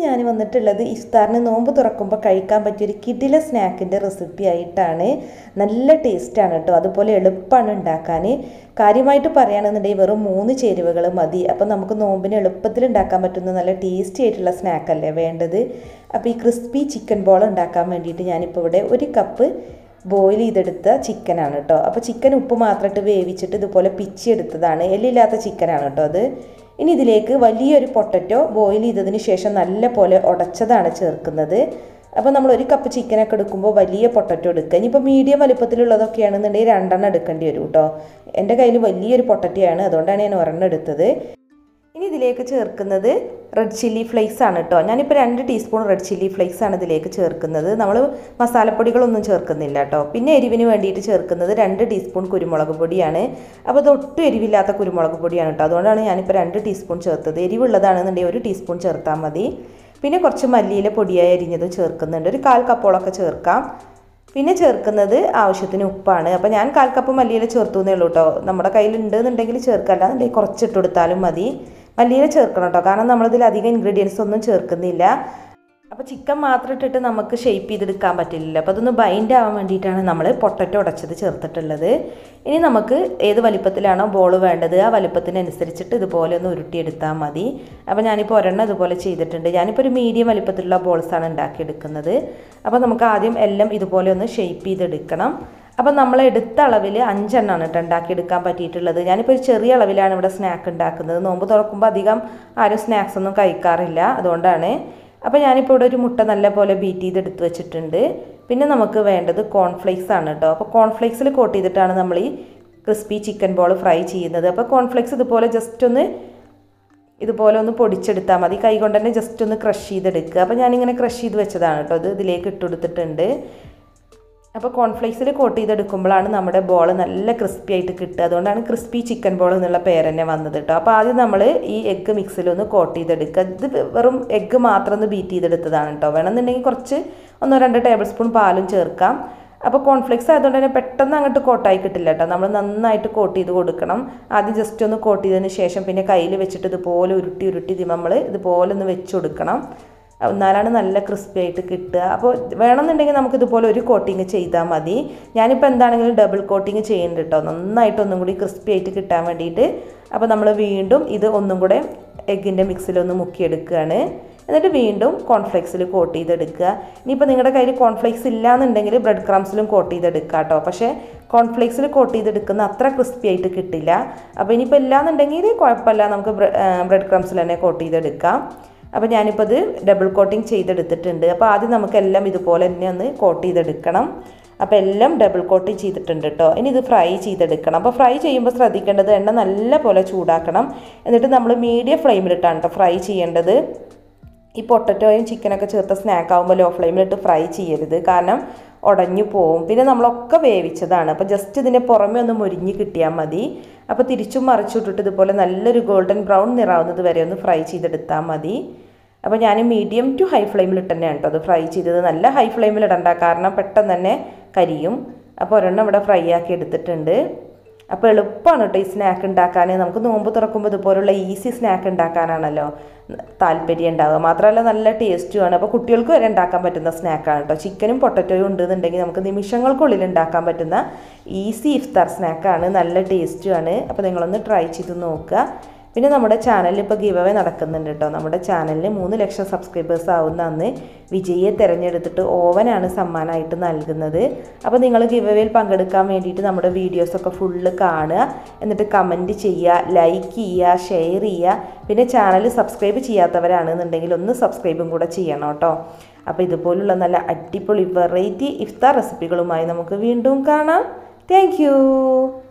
ഞാൻ വന്നിട്ടുള്ളത് ഇഫ്താറിന് നോമ്പ് തുറക്കുമ്പോൾ കഴിക്കാൻ പറ്റിയൊരു കിടില സ്നാക്കിൻ്റെ റെസിപ്പി ആയിട്ടാണ്. നല്ല ടേസ്റ്റാണ് കേട്ടോ, അതുപോലെ എളുപ്പമാണ് ഉണ്ടാക്കാൻ. കാര്യമായിട്ട് പറയുകയാണെന്നുണ്ടെങ്കിൽ വെറും 3 ചേരുവകൾ മതി. അപ്പോൾ നമുക്ക് നോമ്പിന് എളുപ്പത്തിൽ ഉണ്ടാക്കാൻ പറ്റുന്ന നല്ല ടേസ്റ്റി ആയിട്ടുള്ള സ്നാക്കല്ലേ വേണ്ടത്. അപ്പോൾ ഈ ക്രിസ്പി ചിക്കൻ ബോൾ ഉണ്ടാക്കാൻ വേണ്ടിയിട്ട് ഞാനിപ്പോൾ ഇവിടെ 1 കപ്പ് ബോയിൽ ചെയ്തെടുത്ത ചിക്കനാണ് കേട്ടോ. അപ്പോൾ ചിക്കൻ ഉപ്പ് മാത്രമായിട്ട് വേവിച്ചിട്ട് ഇതുപോലെ പിച്ചെടുത്തതാണ്, എല്ലില്ലാത്ത ചിക്കനാണ് കേട്ടോ അത്. ഇനി ഇതിലേക്ക് വലിയൊരു പൊട്ടറ്റോ ബോയിൽ ചെയ്തതിന് ശേഷം നല്ല പോലെ ഉടച്ചതാണ് ചേർക്കുന്നത്. അപ്പോൾ നമ്മൾ 1 കപ്പ് ചിക്കനൊക്കെ എടുക്കുമ്പോൾ വലിയ പൊട്ടറ്റോ എടുക്കുക. ഇനിയിപ്പോൾ മീഡിയം വലുപ്പത്തിലുള്ളതൊക്കെയാണെന്നുണ്ടെങ്കിൽ 2 എണ്ണം എടുക്കേണ്ടി വരും കേട്ടോ. എൻ്റെ കയ്യിൽ വലിയൊരു പൊട്ടറ്റോ ആണ്, അതുകൊണ്ടാണ് ഞാൻ 1 എണ്ണം എടുത്തത്. ഇനി ഇതിലേക്ക് ചേർക്കുന്നത് റെഡ് ചില്ലി ഫ്ലേക്സ് ആണ് കേട്ടോ. ഞാനിപ്പോൾ 2 ടീസ്പൂൺ റെഡ് ചില്ലി ഫ്ലേക്സ് ആണ് ഇതിലേക്ക് ചേർക്കുന്നത്. നമ്മൾ മസാലപ്പൊടികളൊന്നും ചേർക്കുന്നില്ല കേട്ടോ. പിന്നെ എരിവിന് വേണ്ടിയിട്ട് ചേർക്കുന്നത് 2 ടീസ്പൂൺ കുരുമുളക് പൊടിയാണ്. അപ്പോൾ ഇത് ഒട്ടും എരിവില്ലാത്ത കുരുമുളക് പൊടിയാണ് കേട്ടോ, അതുകൊണ്ടാണ് ഞാനിപ്പോൾ 2 ടീസ്പൂൺ ചേർത്തത്. എരിവുള്ളതാണെന്നുണ്ടെങ്കിൽ 1 ടീസ്പൂൺ ചേർത്താൽ മതി. പിന്നെ കുറച്ച് മല്ലിയില പൊടിയായി അരിഞ്ഞതും ചേർക്കുന്നുണ്ട്, ഒരു 1/4 കപ്പോളൊക്കെ ചേർക്കാം. പിന്നെ ചേർക്കുന്നത് ആവശ്യത്തിന് ഉപ്പാണ്. അപ്പോൾ ഞാൻ 1/4 കപ്പ് മല്ലിയില ചേർത്തു എന്നേ ഉള്ളൂ കേട്ടോ. നമ്മുടെ കയ്യിലുണ്ടെന്നുണ്ടെങ്കിൽ ചേർക്കല്ല എന്നുണ്ടെങ്കിൽ കുറച്ചിട്ട് കൊടുത്താലും മതി. മല്ലിയില ചേർക്കണം കേട്ടോ, കാരണം നമ്മളിതിൽ അധികം ഇൻഗ്രീഡിയൻസ് ഒന്നും ചേർക്കുന്നില്ല. അപ്പോൾ ചിക്കൻ മാത്രം ഇട്ടിട്ട് നമുക്ക് ഷേപ്പ് ചെയ്തെടുക്കാൻ പറ്റില്ലല്ലോ. അപ്പോൾ അതൊന്ന് ബൈൻഡ് ആവാൻ വേണ്ടിയിട്ടാണ് നമ്മൾ പൊട്ടറ്റോ ഉടച്ചത് ചേർത്തിട്ടുള്ളത്. ഇനി നമുക്ക് ഏത് വലിപ്പത്തിലാണോ ബോൾ വേണ്ടത് ആ വലിപ്പത്തിനനുസരിച്ചിട്ട് ഇതുപോലെ ഒന്ന് ഉരുട്ടിയെടുത്താൽ മതി. അപ്പോൾ ഞാനിപ്പോൾ 1 എണ്ണം ഇതുപോലെ ചെയ്തിട്ടുണ്ട്. ഞാനിപ്പോൾ ഒരു മീഡിയം വലിപ്പത്തിലുള്ള ബോൾസാണ് ഉണ്ടാക്കിയെടുക്കുന്നത്. അപ്പോൾ നമുക്ക് ആദ്യം എല്ലാം ഇതുപോലെ ഒന്ന് ഷേപ്പ് ചെയ്തെടുക്കണം. അപ്പോൾ നമ്മൾ എടുത്ത അളവിൽ 5 എണ്ണമാണ് കേട്ടോ ഉണ്ടാക്കിയെടുക്കാൻ പറ്റിയിട്ടുള്ളത്. ഞാനിപ്പോൾ ഒരു ചെറിയ അളവിലാണ് ഇവിടെ സ്നാക്ക് ഉണ്ടാക്കുന്നത്. നോമ്പ് തുറക്കുമ്പോൾ അധികം ആരും സ്നാക്സ് ഒന്നും കഴിക്കാറില്ല, അതുകൊണ്ടാണ്. അപ്പോൾ ഞാനിപ്പോൾ ഇവിടെ ഒരു മുട്ട നല്ല പോലെ ബീറ്റ് ചെയ്തെടുത്ത് വെച്ചിട്ടുണ്ട്. പിന്നെ നമുക്ക് വേണ്ടത് കോൺഫ്ലേക്സ് ആണ് കേട്ടോ. അപ്പോൾ കോൺഫ്ലേക്സിൽ കോട്ട് ചെയ്തിട്ടാണ് നമ്മൾ ഈ ക്രിസ്പി ചിക്കൻ ബോൾ ഫ്രൈ ചെയ്യുന്നത്. അപ്പോൾ കോൺഫ്ലേക്സ് ഇതുപോലെ ഒന്ന് പൊടിച്ചെടുത്താൽ മതി. കൈ കൊണ്ട് തന്നെ ജസ്റ്റ് ഒന്ന് ക്രഷ് ചെയ്തെടുക്കുക. അപ്പോൾ ഞാനിങ്ങനെ ക്രഷ് ചെയ്ത് വെച്ചതാണ് കേട്ടോ, ഇത് ഇതിലേക്ക് ഇട്ടുകൊടുത്തിട്ടുണ്ട്. അപ്പോൾ കോൺഫ്ലേക്സിൽ കോട്ട് ചെയ്തെടുക്കുമ്പോഴാണ് നമ്മുടെ ബോൾ നല്ല ക്രിസ്പി ആയിട്ട് കിട്ടുക. അതുകൊണ്ടാണ് ക്രിസ്പി ചിക്കൻ ബോൾ എന്നുള്ള പേര് തന്നെ വന്നത് കേട്ടോ. അപ്പോൾ ആദ്യം നമ്മൾ ഈ എഗ്ഗ് മിക്സിലൊന്ന് കോട്ട് ചെയ്തെടുക്കുക. ഇത് വെറും എഗ്ഗ് മാത്രം ഒന്ന് ബീറ്റ് ചെയ്തെടുത്തതാണ് കേട്ടോ. വേണമെന്നുണ്ടെങ്കിൽ കുറച്ച് 1-2 ടേബിൾ സ്പൂൺ പാലും ചേർക്കാം. അപ്പോൾ കോൺഫ്ലേക്സ് ആയതുകൊണ്ട് തന്നെ പെട്ടെന്ന് അങ്ങോട്ട് കോട്ടായി കിട്ടില്ല കേട്ടോ. നമ്മൾ നന്നായിട്ട് കോട്ട് ചെയ്ത് കൊടുക്കണം. ആദ്യം ജസ്റ്റ് ഒന്ന് കോട്ട് ചെയ്തതിന് ശേഷം പിന്നെ കയ്യിൽ വെച്ചിട്ട് ഇതുപോലെ ഉരുട്ടി നമ്മൾ ഇതുപോലെ ഒന്ന് വെച്ച് കൊടുക്കണം. എന്നാലാണ് നല്ല ക്രിസ്പി ആയിട്ട് കിട്ടുക. അപ്പോൾ വേണമെന്നുണ്ടെങ്കിൽ നമുക്ക് ഇതുപോലെ ഒരു കോട്ടിങ് ചെയ്താൽ മതി. ഞാനിപ്പോൾ എന്താണെങ്കിലും ഡബിൾ കോട്ടിങ് ചെയ്യുന്നുണ്ട് കേട്ടോ, നന്നായിട്ട് ഒന്നും കൂടി ക്രിസ്പി ആയിട്ട് കിട്ടാൻ വേണ്ടിയിട്ട്. അപ്പോൾ നമ്മൾ വീണ്ടും ഇത് ഒന്നും കൂടെ എഗ്ഗിൻ്റെ മിക്സിലൊന്ന് മുക്കിയെടുക്കുകയാണ്. എന്നിട്ട് വീണ്ടും കോൺഫ്ലേക്സിൽ കോട്ട് ചെയ്തെടുക്കുക. ഇനിയിപ്പോൾ നിങ്ങളുടെ കയ്യിൽ കോൺഫ്ലേക്സ് ഇല്ലയെന്നുണ്ടെങ്കിൽ ബ്രെഡ് ക്രംസിലും കോട്ട് ചെയ്തെടുക്കുക കേട്ടോ. പക്ഷേ കോൺഫ്ലേക്സിൽ കോട്ട് ചെയ്തെടുക്കുന്ന അത്ര ക്രിസ്പി ആയിട്ട് കിട്ടില്ല. അപ്പോൾ ഇനിയിപ്പോൾ ഇല്ലയെന്നുണ്ടെങ്കിൽ കുഴപ്പമില്ല, നമുക്ക് ബ്രെഡ് ക്രംസിൽ തന്നെ കോട്ട് ചെയ്തെടുക്കാം. അപ്പോൾ ഞാനിപ്പോൾ ഇത് ഡബിൾ കോട്ടിങ് ചെയ്തെടുത്തിട്ടുണ്ട്. അപ്പോൾ ആദ്യം നമുക്കെല്ലാം ഇതുപോലെ തന്നെ ഒന്ന് കോട്ട് ചെയ്തെടുക്കണം. അപ്പോൾ എല്ലാം ഡബിൾ കോട്ടിങ് ചെയ്തിട്ടുണ്ട് കേട്ടോ. ഇനി ഇത് ഫ്രൈ ചെയ്തെടുക്കണം. അപ്പോൾ ഫ്രൈ ചെയ്യുമ്പോൾ ശ്രദ്ധിക്കേണ്ടത് എണ്ണ നല്ല പോലെ ചൂടാക്കണം. എന്നിട്ട് നമ്മൾ മീഡിയം ഫ്ലെയിമിലിട്ടാണ് കേട്ടോ ഫ്രൈ ചെയ്യേണ്ടത്. ഈ പൊട്ടറ്റോയും ചിക്കനൊക്കെ ചേർത്ത സ്നാക്ക് ആകുമ്പോൾ ലോ ഫ്ലെയിമിലിട്ട് ഫ്രൈ ചെയ്യരുത്, കാരണം ഉടഞ്ഞു പോവും. പിന്നെ നമ്മളൊക്കെ വേവിച്ചതാണ്. അപ്പോൾ ജസ്റ്റ് ഇതിൻ്റെ പുറമെ ഒന്ന് മൊരിഞ്ഞ് കിട്ടിയാൽ മതി. അപ്പോൾ തിരിച്ചും മറിച്ചിട്ടിട്ട് ഇതുപോലെ നല്ലൊരു ഗോൾഡൻ ബ്രൗൺ നിറാവുന്നത് വരെ ഒന്ന് ഫ്രൈ ചെയ്തെടുത്താൽ മതി. അപ്പോൾ ഞാൻ മീഡിയം ടു ഹൈ ഫ്ലെയിമിലിട്ട് തന്നെയാണ് കേട്ടോ അത് ഫ്രൈ ചെയ്തത്. നല്ല ഹൈ ഫ്ലെയിമിലിടണ്ട, കാരണം പെട്ടെന്ന് തന്നെ കരിയും. അപ്പോൾ 1 എണ്ണം ഇവിടെ ഫ്രൈ ആക്കി എടുത്തിട്ടുണ്ട്. അപ്പോൾ എളുപ്പമാണ് കേട്ടോ ഈ സ്നാക്ക് ഉണ്ടാക്കാൻ. നമുക്ക് നോമ്പ് തുറക്കുമ്പോൾ ഇതുപോലുള്ള ഈസി സ്നാക്ക് ഉണ്ടാക്കാനാണല്ലോ താല്പര്യം ഉണ്ടാവുക. മാത്രമല്ല നല്ല ടേസ്റ്റുമാണ്. അപ്പോൾ കുട്ടികൾക്ക് വരെ ഉണ്ടാക്കാൻ പറ്റുന്ന സ്നാക്കാണ് കേട്ടോ. ചിക്കനും പൊട്ടറ്റോയും ഉണ്ടെന്നുണ്ടെങ്കിൽ നമുക്ക് നിമിഷങ്ങൾക്കുള്ളിൽ ഉണ്ടാക്കാൻ പറ്റുന്ന ഈസി ഇഫ്താർ സ്നാക്കാണ്. നല്ല ടേസ്റ്റുമാണ്. അപ്പോൾ നിങ്ങളൊന്ന് ട്രൈ ചെയ്ത് നോക്കുക. പിന്നെ നമ്മുടെ ചാനലിൽ ഇപ്പോൾ ഗിവ് അവേ നടക്കുന്നുണ്ട് കേട്ടോ. നമ്മുടെ ചാനലിൽ 3 ലക്ഷം സബ്സ്ക്രൈബേഴ്സ് ആവുന്ന അന്ന് വിജയിയെ തിരഞ്ഞെടുത്തിട്ട് ഓവനാണ് സമ്മാനമായിട്ട് നൽകുന്നത്. അപ്പോൾ നിങ്ങൾ ഗിവ് അവേയിൽ പങ്കെടുക്കാൻ വേണ്ടിയിട്ട് നമ്മുടെ വീഡിയോസൊക്കെ ഫുള്ള് കാണുക, എന്നിട്ട് കമൻറ്റ് ചെയ്യുക, ലൈക്ക് ചെയ്യുക, ഷെയർ ചെയ്യുക. പിന്നെ ചാനൽ സബ്സ്ക്രൈബ് ചെയ്യാത്തവരാണെന്നുണ്ടെങ്കിൽ ഒന്ന് സബ്സ്ക്രൈബും കൂടെ ചെയ്യണം കേട്ടോ. അപ്പോൾ ഇതുപോലുള്ള നല്ല അടിപൊളി വെറൈറ്റി ഇഫ്താർ റെസിപ്പികളുമായി നമുക്ക് വീണ്ടും കാണാം. താങ്ക്